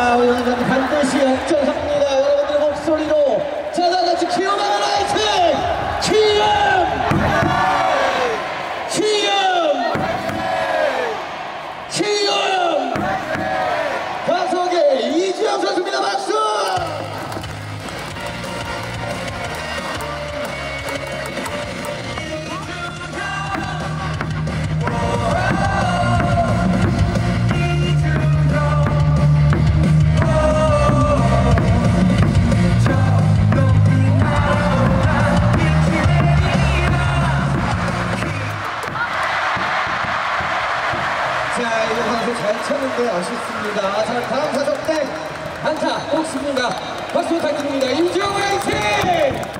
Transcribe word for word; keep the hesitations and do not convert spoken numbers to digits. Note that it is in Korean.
자, 오늘은 반드시 역전합니다. 여러분들 목소리로 자, 다같이 키움하는 라이트! 키움! 키움! 키움! 가석의 이주영 선수입니다. 박수! 자, 이거 선수 잘 쳤는데 아쉽습니다. 자, 다음 타석 때 안타 꼭 씁니다. 박수 부탁드립니다. 임주영 화이팅!